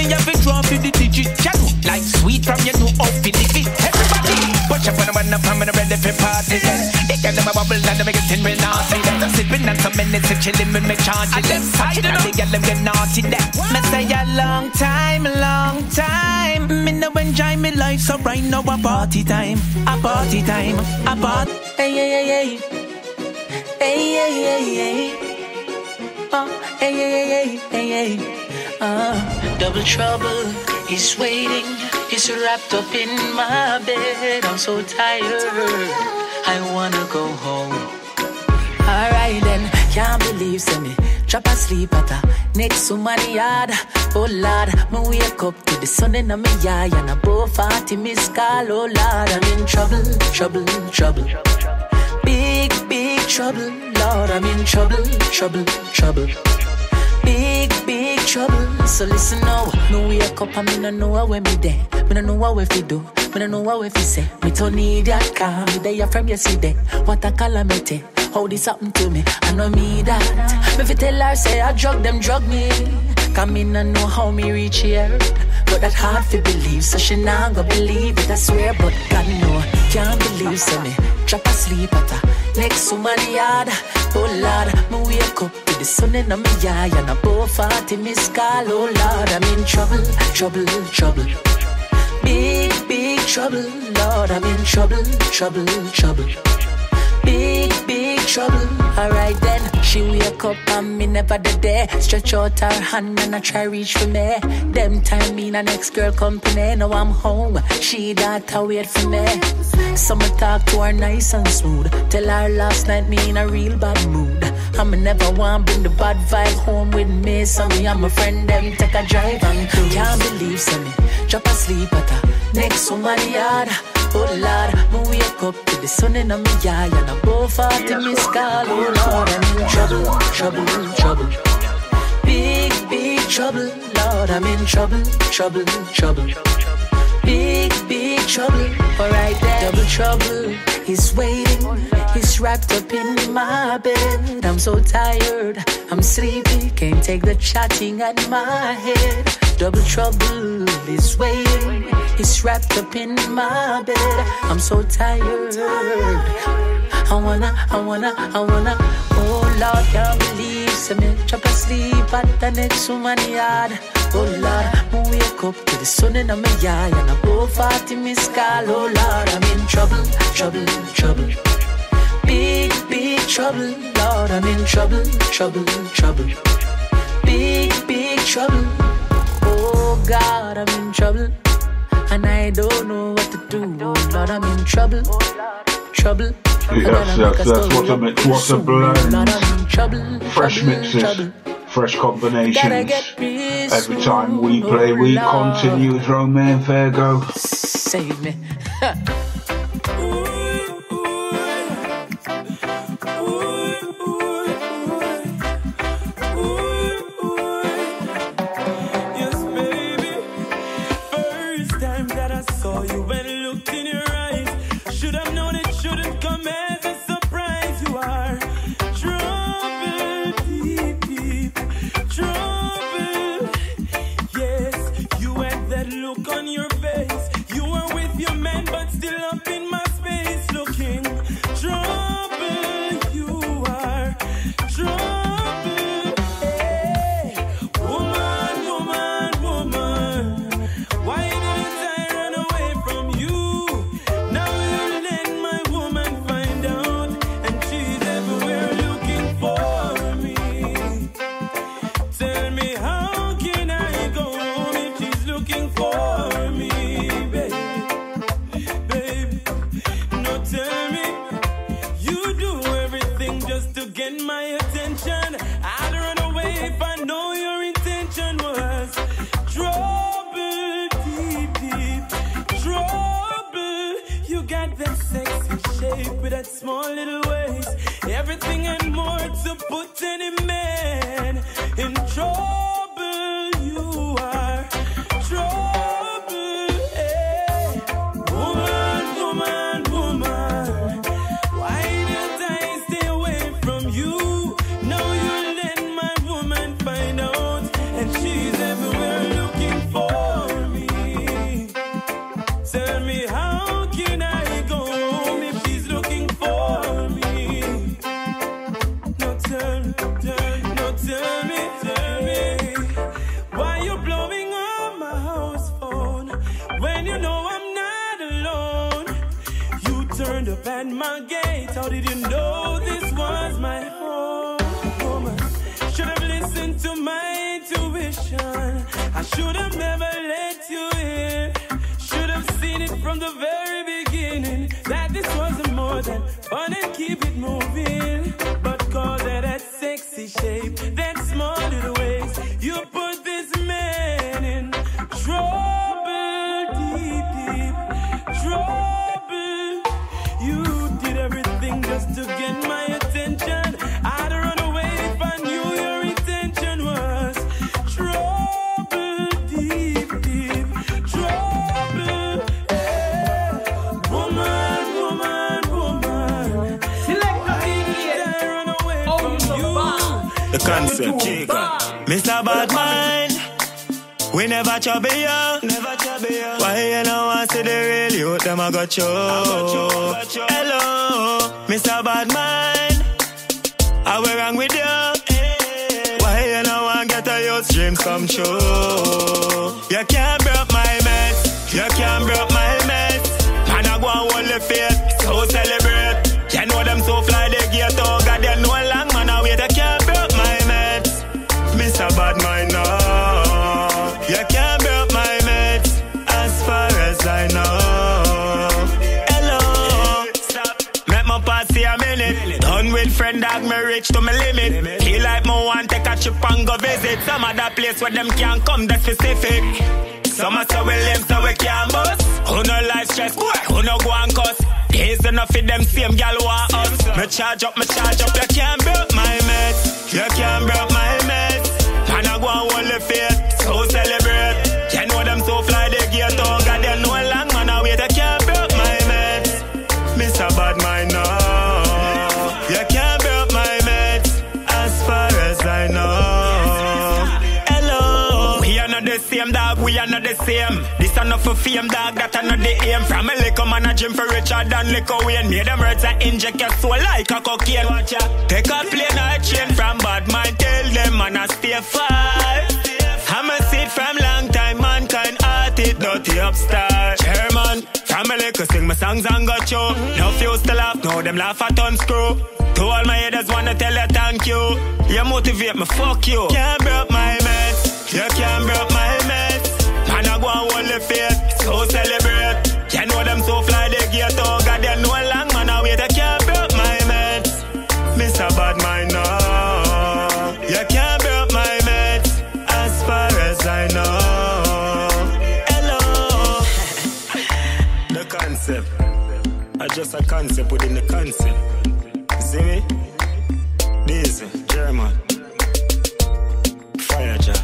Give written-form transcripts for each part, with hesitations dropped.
me have it draw for the digit. Chat like sweet from you know off the live. Everybody, watch out when I'm ready for party. They get them a bubble and they get in real naughty. They're sipping and some minutes of chilling with me charging. Them side and they get them get naughty. Me say a long time, long time. Me no enjoy me life, so right now a party time, a party time, a party. Hey, hey, hey, hey, hey, hey, hey, hey. Oh, hey, hey, hey, hey, hey. Double trouble is waiting. He's wrapped up in my bed. I'm so tired, I wanna go home. Alright then, can't believe me. Drop asleep at the next woman yard. Oh Lord, me wake up to the sun in my yard. And above 40 miss call. Oh Lord, I'm in trouble, trouble, trouble. Big, big trouble. Lord, I'm in trouble, trouble, trouble. Big, big trouble. So listen now, me wake up and me no know where me there. Me no know what if you do, me no know what if you say. Me don't need that car, me there from yesterday. What a calamity, how this happened to me. I know me that. Me fi tell her say I drug them, drug me. Cause me no know how me reach here. But that hard to believe, so she not gonna believe it, I swear. But God know, can't believe, so me drop asleep at her next woman yard. Oh Lord, me wake up to the sun in my yard. And above 40 miss call. Oh Lord, I'm in trouble, trouble, trouble. Big, big trouble. Lord, I'm in trouble, trouble, trouble. Big, big trouble. Alright then, she wake up and me never there. Stretch out her hand and I try reach for me. Them time me and next girl company. Now I'm home, she that wait for me. Summer talk to her nice and smooth. Tell her last night me in a real bad mood. I'ma never want bring the bad vibe home with me. So me and my friend them take a drive and cruise. Can't believe so me drop asleep at her next woman yard. Oh Lord, me wake up to the sun in my yard. And above 40 miss call. Oh Lord, I'm in trouble, trouble, trouble. Big, big trouble. Lord, I'm in trouble, trouble, trouble. Big, big trouble. Alright then, double trouble is waiting. He's wrapped up in my bed. I'm so tired, I'm sleepy. Can't take the chatting at my head. Double trouble is waiting. He's wrapped up in my bed. I'm so tired. I wanna. Oh Lord, can't believe. So me drop asleep at the next woman yard. Oh Lord, me wake up to the sun in my yard. And above 40 miss call. Oh Lord, I'm in trouble, trouble, trouble. Big, big trouble. Lord, I'm in trouble, trouble, trouble. Big, big trouble. Oh God, I'm in trouble. And I don't know what to do. Oh Lord, I'm in trouble, trouble. Yes, what's a blend. Fresh mixes, fresh combinations. Every time we play, we continue with Romain Virgo. Save me. Look on your face, you were with your man, but still turned up at my gate. How did you know this was my home? Woman, should have listened to my intuition. I should have never let you in. Should have seen it from the very beginning, that this wasn't more than fun and keep it moving. But call that sexy shape, that small little ways. You put this man in trouble, deep trouble. You did everything just to get my attention. I'd run away if I knew your intention was trouble, deep trouble. Yeah. Woman. Select the run away from you. The concept, Mr. Badman. We never trouble you. Why you know I say the real youth, them I got you. Hello, Mr. Badman. How we wrong with you? Why you know I get a youth's dreams come true? You can't break my mess. You can't break my mess. Man, I go and hold the faith, so celebrate. You know them so fly, they get oh God, they know long man, I wait. You can't break my mess. Mr. Badman, no. You can't break my mates, as far as I know. Hello, stop. Make my party a minute. Done with friend dog, me reach to my limit. Feel like me want take a trip and go visit some other place where them can't come that specific. Some are so we lame so we can't bust. Who no life stress, who no go and cuss. Days enough for them same gal want us. Me charge up, you can't break my mates. You can't break my mates. Man, I go and hold the faith, so celebrate. You know them so fly, they get on God, they know long, man, I wait, I can't break my mates. Mr. Badman, no. You can't break my mates, as far as I know. Hello. We are not the same, dog, we are not the same. This are not for fame, dog, that are not the aim. From a liquor man, a gym for Richard and liquor Wayne. Made them words and inject your soul like a cocaine. Watch ya. Take a plane or a chain from Badman, tell them, man, I stay far. I'm a seed from long time, mankind art it, dirty upstart. Chairman, from a liquor sing my songs and got you. No fuse to laugh, no them laugh at unscrew. To all my haters wanna tell you thank you. You motivate me, fuck you. Can't break my mess, you can't break my mess. Man, I go and hold the faith, so celebrate. You know them so fly, they get oh God, they know long, man, I wait, I can't break my mess. Mr. Badman, no. You can't break my mess, as far as I know. Hello. The concept. I just a concept within the concept. See me? This German. Fire jar.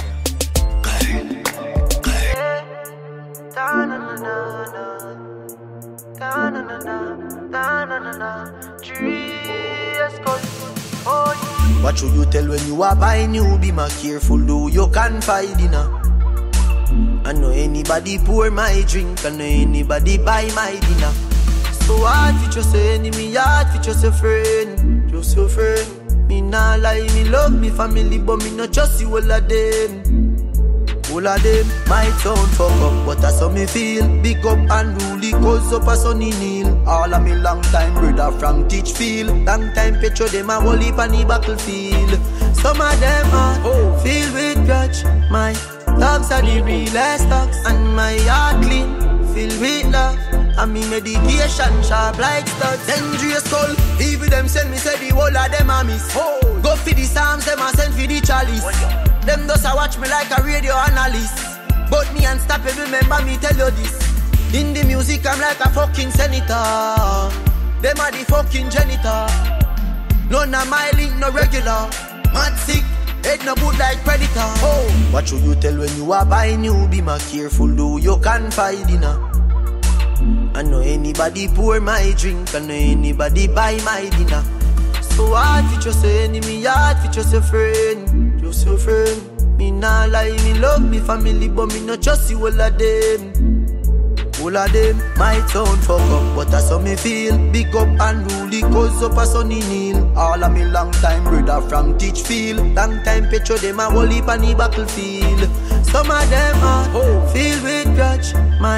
What should you tell when you are buying you? Be more careful, though you can find dinner. I know anybody pour my drink, I know anybody buy my dinner. So hard for just your enemy, hard for just your friend. Just your friend. Me nah lie, me love me family, but me not just you all of them. All of them might sound fuck up, but that's how me feel. Big up and rule, cause up a sunny kneel. All of me long time brother from Teachfield. Long time picture them a whole heap on the battlefield. Some of them are filled with grudge. My dogs are the realest dogs, and my heart clean, filled with love. And me medication sharp like studs. Dangerous skull, even them send me say the whole of them a miss. Go for the Psalms, them a send for the chalice. Them does a watch me like a radio analyst. But me unstoppable, remember me tell you this. In the music I'm like a fucking senator. Them are the fucking janitor. None of my link no regular. Mad sick, head no good like predator. What should you tell when you are buying you? Be more careful, though you can find dinner. I know anybody pour my drink, I know anybody buy my dinner. So hard for just your enemy, hard for just your friend. Just your friend. Me nah lie, me love me family, but me not just you all of them. All of them might sound fuck up, but that's how me feel. Big up and rule, cause up a sunny kneel. All of me long time brother from Teachfield. Long time picture them a whole heap on the battlefield. Some of them are filled with grudge. My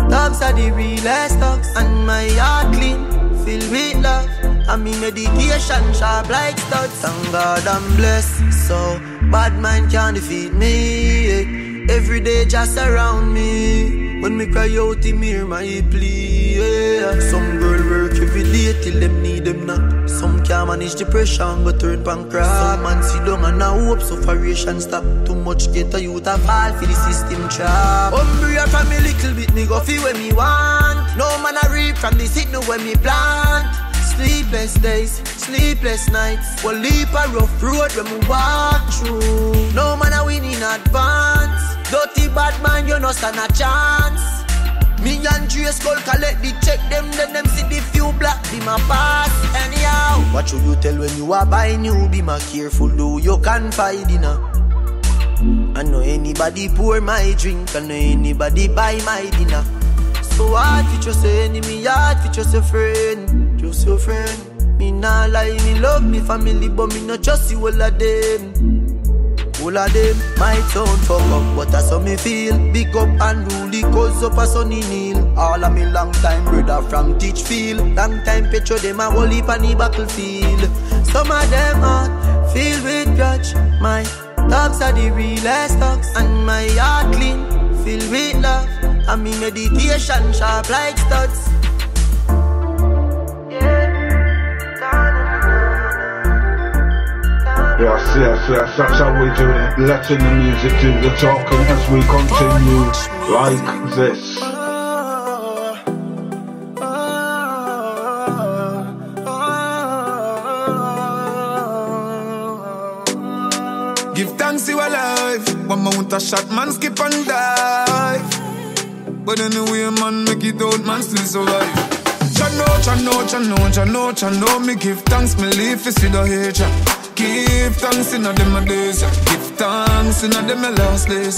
thugs are the realest thugs. And my heart clean, filled with love. And me meditation sharp like studs. Thank God I'm blessed, so bad mind can't defeat me. Every day just around me. When me cry out in mirror, my plea. Some girl work every day till them need them not. Some can't manage depression but turn pancreas. Some man sit down and now hope sufferation stop. Too much get a youth a fall for the system trap. Umbrella from me little bit, me go feel when me want. No man a reap from the seed, no when me plant. Sleepless days, sleepless nights. One leap a rough road when we walk through. No man a win in advance. Dirty bad man, you no stand a chance. Me and Dre Skull collect the check them, then them see the few black be my pass. Anyhow, what should you tell when you are buying new? Be my careful though, you can find dinner. I know anybody pour my drink, I know anybody buy my dinner. So hard for just your enemy, hard for just your friend. Just your friend. Me nah lie, me love me family, but me not just you all of them. All of them might sound fuck up, but that's how me feel. Big up and rule, cause up a sunny kneel. All of me long time brother from Teachfield. Long time petro them a whole heap on the battlefield. Some of them heart filled with grudge. My thugs are the realest thugs. And my heart clean, filled with love. And me meditation sharp like studs. Yes, that's how we do it. Letting the music do the talking as we continue like this. Give thanks you alive. One mount a shot, man skip and dive. But anyway, man, make it out, man still survive. Chano, me give thanks, me live for see the hate. Give thanks in a dem days. Give thanks in a dem last days.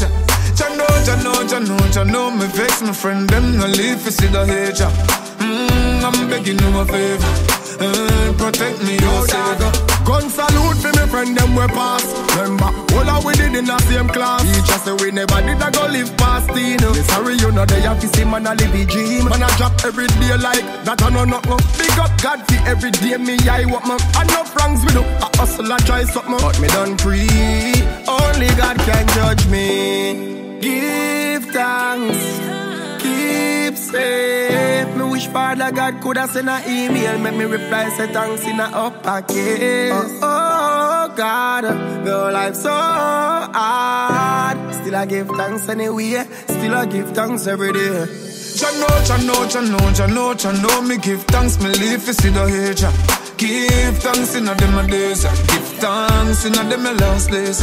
Chano, me vex my friend, them no live for see the hate. I'm begging you a favor. Protect me, your savior. Gun salute for me friend, them we pass. Remember, all of we did in the same class. Teacher say we never did a go live past teen. Sorry, you know they have to see man a live a dream. Man a drop every day like that I know nothing. Big up God for every day me I want man. And no pranks we do, I hustle and try something. But me done free, only God can judge me. Give thanks, keep safe. Me wish Father God coulda send a email. Make me reply say thanks in a uppercase. Oh God, your life so hard. Still I give thanks anyway. Still I give thanks every day. Chano, me give thanks, me live for see the hate. Give thanks in a dem days. Give thanks in a dem last days.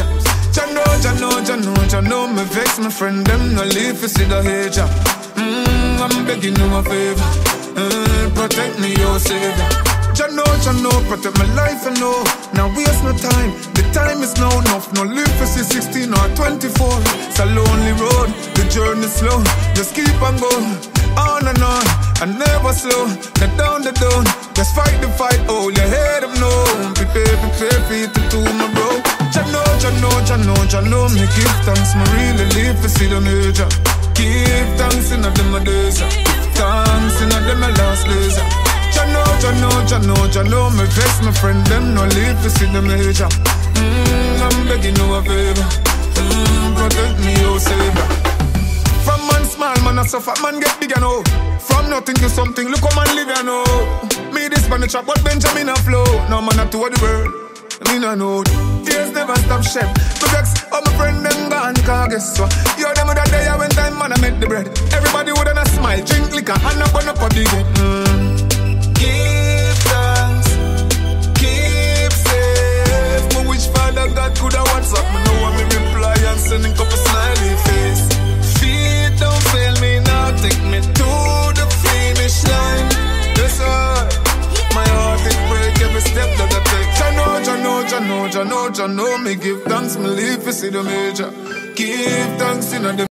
Chano, me vex my friend, them no live for see the hate. I'm begging you a favor. Protect me, your savior. Chano, protect my life and no. Now waste no time, the time is now enough. No live for 16 or 24. It's a lonely road, the journey slow. Just keep on going, on and never slow. Not down the down, just fight the fight. Hold your head up, no. Prepare for it to my bro. Chano, me give thanks, me really live for see the major. Give thanks in a dem days. Thanks in a dem last days. Chano, me vex my friend, them no live to see the major. I'm begging you a favor. Protect me, oh savior. From man small, man a suffer, man get big and oh. From nothing to something, look how man live and oh. Me this man a chop, but Benjamin a flow. No man a tour the world, me no know. Tears never stop shed. Me vex, oh my friend them gone, cause guess what? Yo, them other day when time man I make the bread. Everybody would a smile, drink liquor, and up on up a big head. Give thanks, keep safe. Me wish Father God coulda WhatsApp me, know what me reply and sending up a smiley face. Feet don't fail me now, take me to the finish line. Yes sir, my heart it break every step that I take. Chano, me give thanks, me live for see the major. Give thanks in a